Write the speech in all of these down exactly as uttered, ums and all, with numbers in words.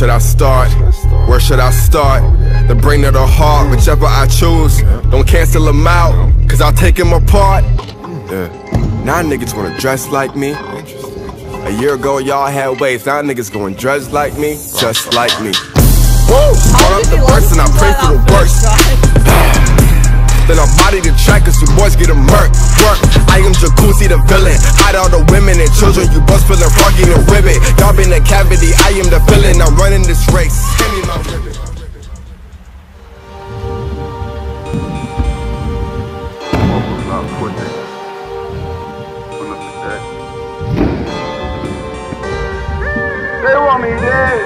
should I start? Where should I start? The brain or the heart, whichever I choose. Don't cancel them out, cause I'll take them apart. Yeah. Now niggas wanna dress like me. A year ago y'all had waves, now niggas gonna dress like me, just like me. Woo! Start up the verse and I pray for the worst. Then I body the track cause you boys get a murk, work. I am Jacuzzi the villain, hide all the women and children. You bust feeling froggy and ribbit. Y'all been the cavity, I am the villain. I'm running this race. Give me my ribbit. They want me dead.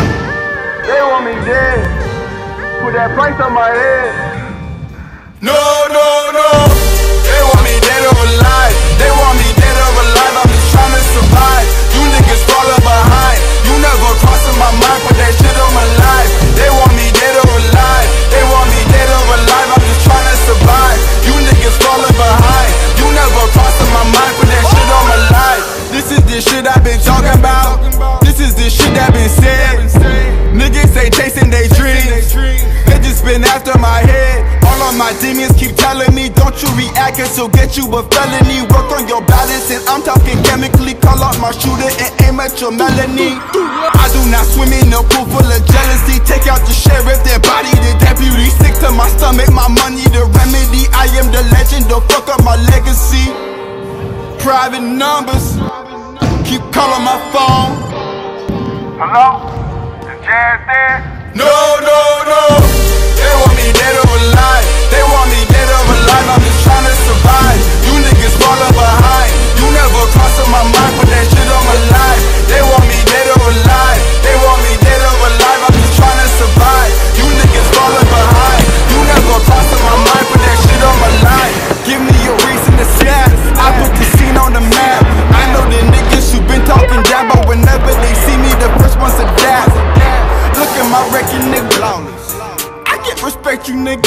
They want me dead. Put that price on my head. No, no, no. They want me dead or alive. They want me dead or alive. I'm just trying to survive. You niggas falling behind. You never crossing my mind, put that shit on my life. They want me dead or alive. They want me dead or alive. I'm just trying to survive. You niggas falling behind. You never crossing my mind, put that shit on my life. This is the shit I've been talking about. This is the shit that been said. Niggas say chasing they dreams. They just been after my head. All of my demons keep telling me, don't you react, cause it'll get you a felony. Work on your balance and I'm talking chemically. Call out my shooter and aim at your melanie. I do not swim in a pool full of jealousy. Take out the sheriff, then body the deputy. Sick to my stomach, my money the remedy. I am the legend, don't fuck up my legacy. Private numbers, keep calling my phone. Hello? Is Jazz there? No, no, no. They want me dead or alive. They want me dead or alive. I'm just trying to survive. You niggas falling behind. You never crossing my mind, put that shit on my life. They want me dead or alive. They want me dead or alive. I'm just trying to survive. You niggas falling behind. You never crossing my mind, put that shit on my life. Give me a reason to snap. I put the scene on the map. I know the niggas who been talking down, but whenever they see me, the first ones to adapt. Look at my record, nigga. I get respect, you nigga.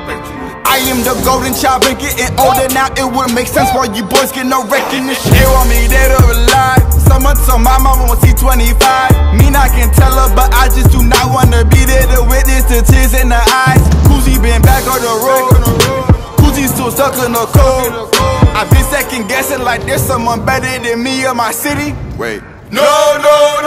I am the golden child, been getting older now. It would make sense why you boys get no recognition. They want me dead or alive. Someone told my mama won't see twenty-five. Mean I can tell her, but I just do not wanna be there to witness the tears in the eyes. Kuzi been back on the road. Kuzi still stuck in the cold. I've been second guessing like there's someone better than me in my city. Wait. No, no, no.